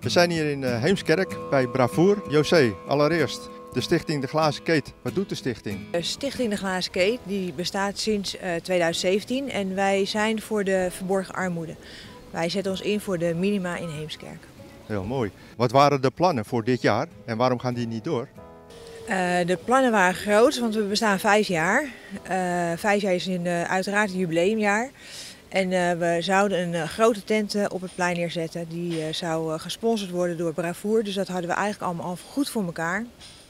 We zijn hier in Heemskerk bij Bravoer. José, allereerst de stichting De Glazen Keet. Wat doet de stichting? De stichting De Glazen Keet die bestaat sinds 2017 en wij zijn voor de verborgen armoede. Wij zetten ons in voor de minima in Heemskerk. Heel mooi. Wat waren de plannen voor dit jaar en waarom gaan die niet door? De plannen waren groot, want we bestaan 5 jaar. 5 jaar is uiteraard een jubileumjaar. En we zouden een grote tent op het plein neerzetten. Die zou gesponsord worden door Bravoer. Dus dat hadden we eigenlijk allemaal al goed voor elkaar.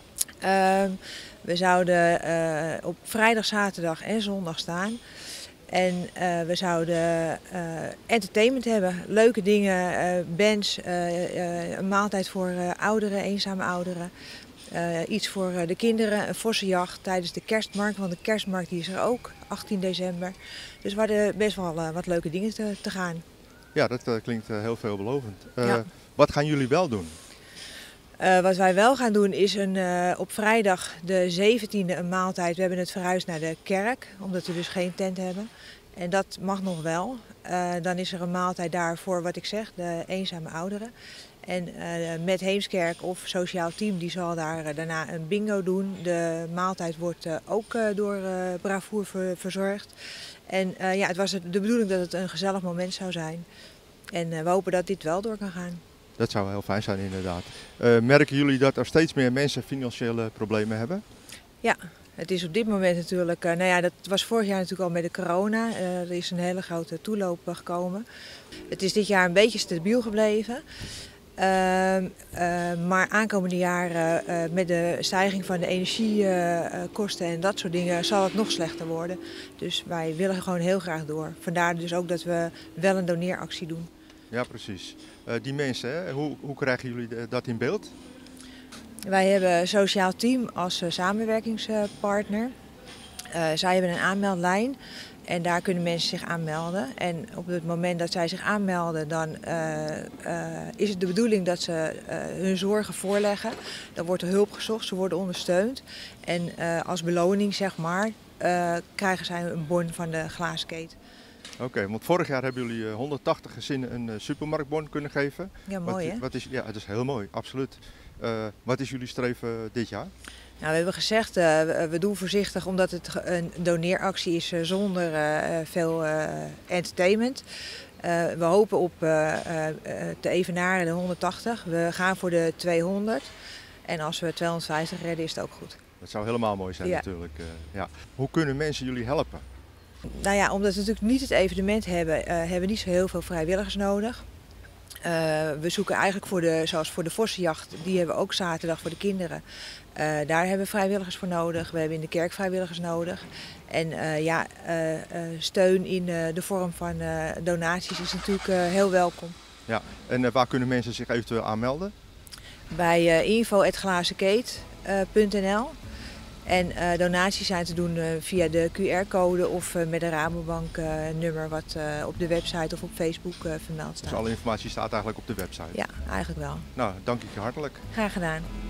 We zouden op vrijdag, zaterdag en zondag staan. En we zouden entertainment hebben. Leuke dingen, bands, een maaltijd voor ouderen, eenzame ouderen. Iets voor de kinderen, een vossenjacht tijdens de kerstmarkt, want de kerstmarkt die is er ook, 18 december. Dus we hadden best wel wat leuke dingen te gaan. Ja, dat klinkt heel veelbelovend. Ja. Wat gaan jullie wel doen? Wat wij wel gaan doen is op vrijdag de 17e een maaltijd. We hebben het verhuisd naar de kerk, omdat we dus geen tent hebben. En dat mag nog wel. Dan is er een maaltijd daar voor wat ik zeg, de eenzame ouderen. En met Heemskerk of Sociaal Team die zal daar daarna een bingo doen. De maaltijd wordt ook door Bravoer verzorgd. En ja, het was de bedoeling dat het een gezellig moment zou zijn. En we hopen dat dit wel door kan gaan. Dat zou heel fijn zijn inderdaad. Merken jullie dat er steeds meer mensen financiële problemen hebben? Ja, het is op dit moment natuurlijk, nou ja, dat was vorig jaar natuurlijk al met de corona. Er is een hele grote toeloop gekomen. Het is dit jaar een beetje stabiel gebleven. Maar aankomende jaren met de stijging van de energiekosten en dat soort dingen zal het nog slechter worden. Dus wij willen gewoon heel graag door. Vandaar dus ook dat we wel een doneeractie doen. Ja, precies. Die mensen, hè, hoe krijgen jullie dat in beeld? Wij hebben Sociaal Team als samenwerkingspartner. Zij hebben een aanmeldlijn. En daar kunnen mensen zich aanmelden. En op het moment dat zij zich aanmelden, dan is het de bedoeling dat ze hun zorgen voorleggen. Dan wordt er hulp gezocht, ze worden ondersteund. En als beloning, zeg maar, krijgen zij een bon van de Glazen Keet. Oké, want vorig jaar hebben jullie 180 gezinnen een supermarktbon kunnen geven. Ja, mooi hè? Ja, het is heel mooi, absoluut. Wat is jullie streven dit jaar? Nou, we hebben gezegd, we doen voorzichtig omdat het een doneeractie is zonder veel entertainment. We hopen op te evenaren de 180. We gaan voor de 200. En als we 250 redden is het ook goed. Dat zou helemaal mooi zijn, ja. Natuurlijk. Ja. Hoe kunnen mensen jullie helpen? Nou ja, omdat we natuurlijk niet het evenement hebben, hebben we niet zo heel veel vrijwilligers nodig. We zoeken eigenlijk zoals voor de vossenjacht, die hebben we ook zaterdag voor de kinderen. Daar hebben we vrijwilligers voor nodig. We hebben in de kerk vrijwilligers nodig. En steun in de vorm van donaties is natuurlijk heel welkom. Ja, en waar kunnen mensen zich eventueel aanmelden? Bij info@glazenkeet.nl. En donaties zijn te doen via de QR-code of met een Rabobank nummer wat op de website of op Facebook vermeld staat. Dus alle informatie staat eigenlijk op de website? Ja, eigenlijk wel. Nou, dank ik je hartelijk. Graag gedaan.